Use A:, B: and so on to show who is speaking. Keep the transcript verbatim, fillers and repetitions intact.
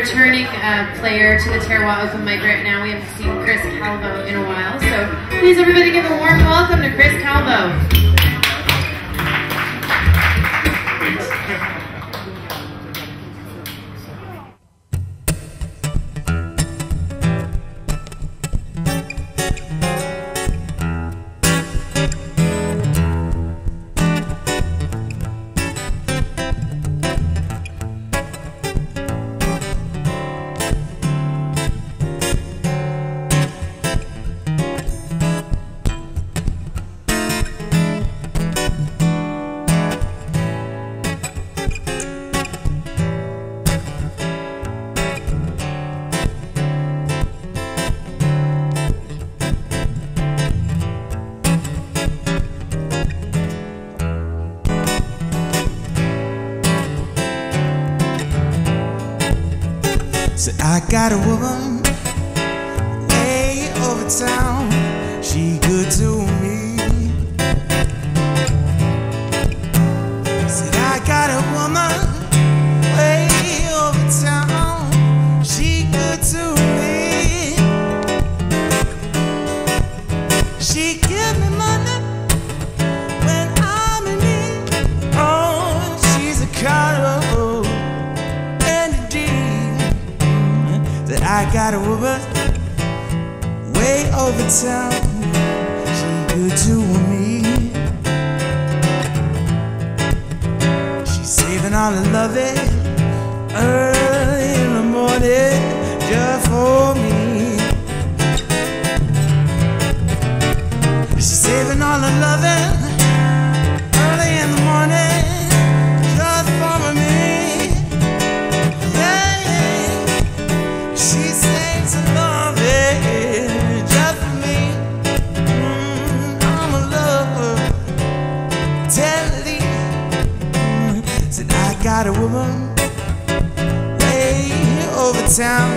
A: returning uh, player to the Terroir open mic right now. We haven't seen Chris Calvo in a while, so please everybody give a warm welcome to Chris Calvo.
B: Said I got a woman way over town, she good to me. Said I got a woman way over town, she good to me. She give me money when I'm in need. Oh, she's a Calvo. I got a woman way over town, she good to me. She's saving all her loving early in the morning just for me. She's saving all her loving early in the morning just for me. She sings a love it just for me. Mm, I'm a lover, tenderly. Mm, said I got a woman way over town,